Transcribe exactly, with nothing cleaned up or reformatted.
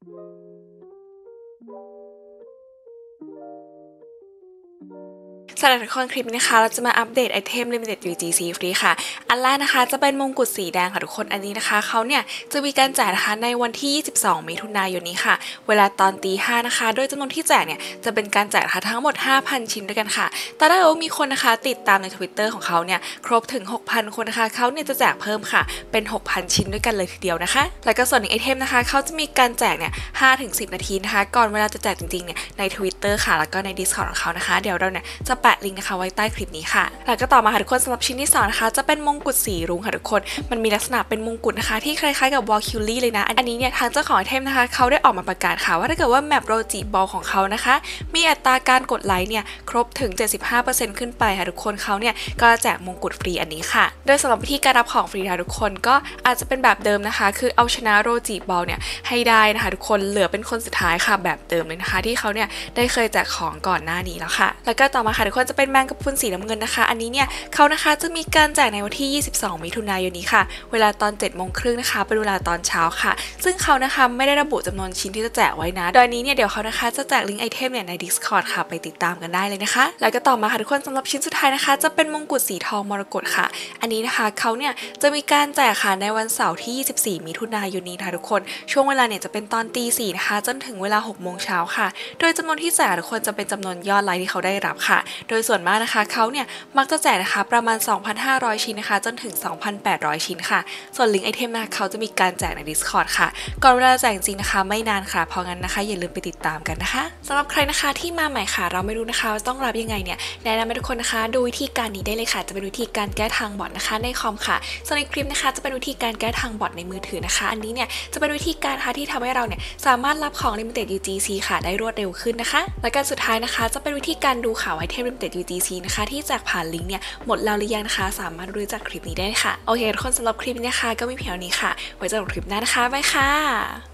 สำหรับทุกคนคลิปนี้นะคะเราจะมาอัปเดตไอเทม Limited ยู จี ซี ฟรีค่ะอันแรกนะคะจะเป็นมงกุฎสีแดงค่ะทุกคนอันนี้นะคะเขาเนี่ยจะมีการแจกนะคะในวันที่ยี่สิบสองมิถุนายนนี้ค่ะเวลาตอนตีห้านะคะโดยจำนวนที่แจกเนี่ยจะเป็นการแจกนะคะทั้งหมด ห้าพัน ชิ้นด้วยกันค่ะแต่ถ้าเกิดว่ามีคนนะคะติดตามใน Twitter ของเขาเนี่ยครบถึง หกพัน คนนะคะเขาเนี่ยจะแจกเพิ่มค่ะเป็น หกพัน ชิ้นด้วยกันเลยทีเดียวนะคะแล้วก็ส่วนอีกไอเทมนะคะเขาจะมีการแจกเนี่ย ห้าถึงสิบ นาทีนะคะก่อนเวลาจะแจกจริงๆเนี่ยใน Twitter ค่ะแล้วก็ใน Discord ของเขานะคะเดี๋ยวเราเนี่ยจะแปะลิงก์นะคะไว้ใต้คลิปนี้ค่ะแล้วก็ต่อมาค่ะทุกคนสำหรับชิ้นที่สองนะคะจะเป็นมงกุฎสีรุ้งค่ะทุกคนมันมีลักษณะเป็นมงกุฎนะคะที่คล้ายๆกับวอลคิวลี่เลยนะอันนี้เนี่ยทางเจ้าของไอเทมนะคะเขาได้ออกมาประกาศค่ะว่าถ้าเกิดว่าแมปโรจิบอลของเขานะคะมีอัตราการกดไลค์เนี่ยครบถึง เจ็ดสิบห้าเปอร์เซ็นต์ ขึ้นไปค่ะทุกคนเขาเนี่ยก็แจกมงกุฎฟรีอันนี้ค่ะโดยสำหรับวิธีการรับของฟรีค่ะทุกคนก็อาจจะเป็นแบบเดิมนะคะคือเอาชนะโรจิบอลเนี่ยให้ได้นะคะทุกคนเหลือเป็นคนสุดท้ายค่ะแบบเดิมเลยนะคะที่เขาเนี่ยได้เคยแจกของก่อนหน้านี้แล้วค่ะแล้วก็ต่อมาค่ะทุกคนจะเป็นแมงกะพรุนสีน้ำเงินนะคะอันนี้เนี่ยเขานะคะจะมีการแจกในวันที่ยี่สิบสองมิถุนายนนี้ค่ะเวลาตอนเจ็ดโมงครึ่งนะคะเป็นเวลาตอนเช้าค่ะซึ่งเขานะคะไม่ได้ระบุจำนวนชิ้นที่จะแจกไว้นะโดยนี้เนี่ยเดี๋ยวเขานะคะจะแจกลิงก์ไอเทมเนี่ยใน Discord ค่ะไปติดตามกันได้เลยนะคะแล้วก็ต่อมาค่ะทุกคนสำหรับชิ้นสุดท้ายนะคะจะเป็นมงกุฎสีทองมรกตค่ะอันนี้นะคะเขาเนี่ยจะมีการแจกค่ะในวันเสาร์ที่ยี่สิบสี่มิถุนายนนี้ค่ะทุกคนช่วงเวลาเนี่ยจะเป็นตอนตีสี่นะคะจนถึงเวลาหกโมงเช้าค่ะโดยจำนวนที่แจกทุกคนจะเป็นจำนวนยอดไลค์ที่เขาได้รับค่ะโดยส่วนมากนะคะเขาเนี่ยมักจะแจกนะคะประมาณ สองพันห้าร้อย ชิ้นนะคะจนถึง สองพันแปดร้อย ชิ้นค่ะส่วนลิงก์ไอเทมนะคะเขาจะมีการแจกใน Discord ค่ะก่อนเวลาแจกจริงนะคะไม่นานค่ะเพราะงั้นนะคะอย่าลืมไปติดตามกันนะคะสำหรับใครนะคะที่มาใหม่ค่ะเราไม่รู้นะคะว่าต้องรับยังไงเนี่ยแนะนำให้ทุกคนนะคะดูวิธีการนี้ได้เลยค่ะจะเป็นวิธีการแก้ทางบอทนะคะในคอมค่ะส่วนในคลิปนะคะจะเป็นวิธีการแก้ทางบอทในมือถือนะคะอันนี้เนี่ยจะเป็นวิธีการค่ะที่ทำให้เราเนี่ยสามารถรับของ Limited ยู จี ซี ค่ะได้รวดเร็วขึ้นนะคะและการสุดท้ายนะคะจะเป็นวิธีการดูข่าวไอเทม Limited ยู จี ซี นะคะที่แจกผ่านลิงก์เนี่ยหมดแล้วหรือยังนะคะสามารถรู้จากคลิปนี้ได้ค่ะโอเคทุกคนสำหรับคลิปนี้นะคะก็มีเพียงเท่านี้ค่ะไว้เจอกันคลิปหน้านะคะบ๊ายค่ะ